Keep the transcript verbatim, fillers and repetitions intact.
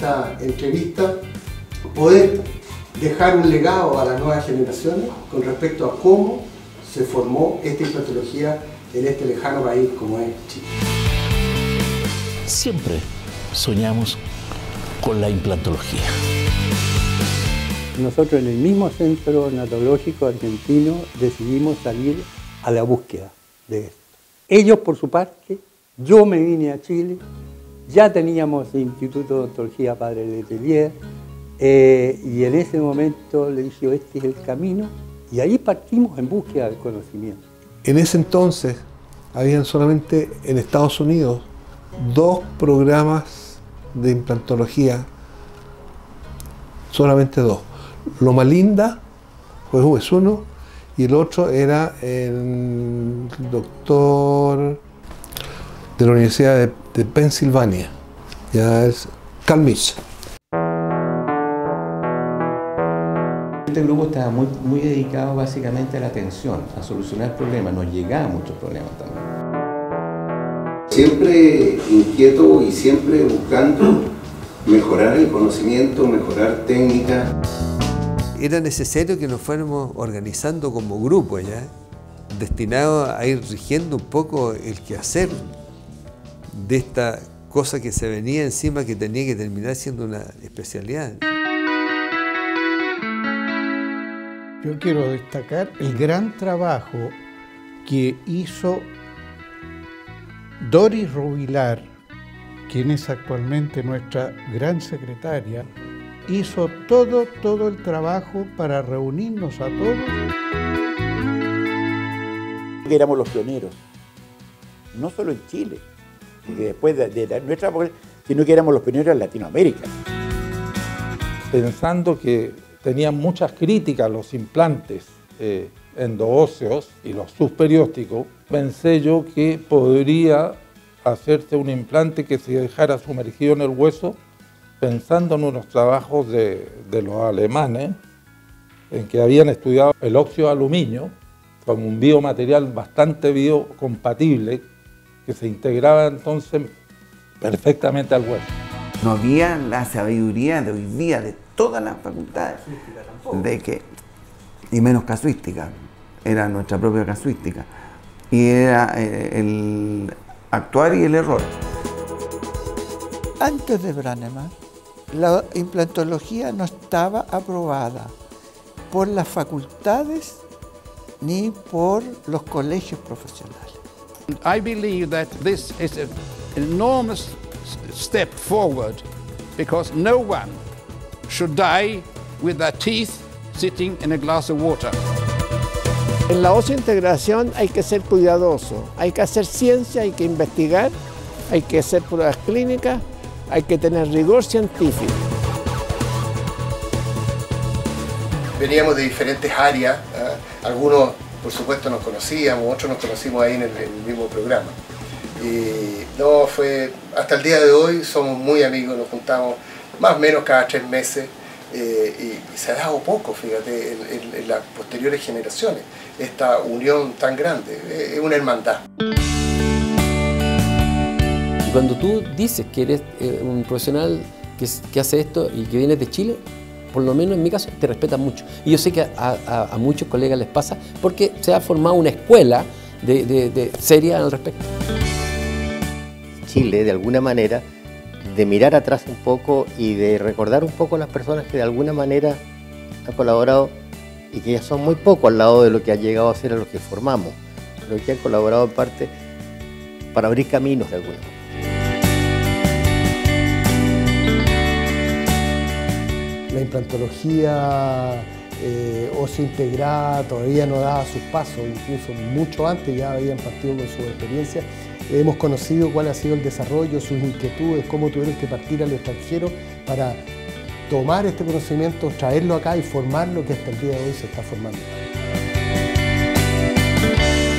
esta entrevista, poder dejar un legado a las nuevas generaciones con respecto a cómo se formó esta implantología en este lejano país como es Chile. Siempre soñamos con la implantología. Nosotros en el mismo Centro Natológico Argentino decidimos salir a la búsqueda de esto. Ellos por su parte, yo me vine a Chile, ya teníamos el Instituto de Odontología Padre Letelier, eh, y en ese momento le dije, este es el camino, y ahí partimos en búsqueda del conocimiento. En ese entonces, habían solamente en Estados Unidos dos programas de implantología, solamente dos. Loma Linda pues, es uno, y el otro era el doctor de la Universidad de, de Pensilvania, ya es Carl Mitchell. Este grupo estaba muy, muy dedicado básicamente a la atención, a solucionar problemas, nos llegaban muchos problemas también. Siempre inquieto y siempre buscando mejorar el conocimiento, mejorar técnica. Era necesario que nos fuéramos organizando como grupo, ¿ya? Destinados a ir rigiendo un poco el quehacer de esta cosa que se venía encima, que tenía que terminar siendo una especialidad. Yo quiero destacar el gran trabajo que hizo Doris Rubilar, quien es actualmente nuestra gran secretaria, hizo todo, todo el trabajo para reunirnos a todos. Éramos los pioneros, no solo en Chile, porque después de, de nuestra época, sino que éramos los pioneros en Latinoamérica. Pensando que tenían muchas críticas los implantes eh, endoóseos y los subperiósticos, pensé yo que podría hacerse un implante que se dejara sumergido en el hueso, pensando en unos trabajos de, de los alemanes, en que habían estudiado el óxido de aluminio como un biomaterial bastante biocompatible, que se integraba entonces perfectamente al hueso. No había la sabiduría de hoy día de todas las facultades, de que, y menos casuística, era nuestra propia casuística, y era el actuar y el error. Antes de Brannemann, la implantología no estaba aprobada por las facultades ni por los colegios profesionales. I believe that this is an enormous step forward because no one should die with their teeth sitting in a glass of water. En la osseointegración hay que ser cuidadoso, hay que hacer ciencia, hay que investigar, hay que hacer pruebas clínicas, hay que tener rigor científico. Veníamos de diferentes áreas, ¿eh? Algunos por supuesto nos conocíamos, otros nos conocimos ahí en el, en el mismo programa. Y no, fue, hasta el día de hoy somos muy amigos, nos juntamos más o menos cada tres meses eh, y, y se ha dado poco, fíjate, en, en, en las posteriores generaciones, esta unión tan grande, es una hermandad. Cuando tú dices que eres eh, un profesional que, que hace esto y que vienes de Chile, por lo menos en mi caso, te respetan mucho. Y yo sé que a, a, a muchos colegas les pasa porque se ha formado una escuela de, de, de seria al respecto. Chile, de alguna manera, de mirar atrás un poco y de recordar un poco a las personas que de alguna manera han colaborado y que ya son muy pocos al lado de lo que ha llegado a ser a los que formamos, pero que han colaborado en parte para abrir caminos de alguna manera. La implantología eh, ósea integrada todavía no daba sus pasos, incluso mucho antes ya habían partido con su experiencia. Hemos conocido cuál ha sido el desarrollo, sus inquietudes, cómo tuvieron que partir al extranjero para tomar este conocimiento, traerlo acá y formarlo, que hasta el día de hoy se está formando.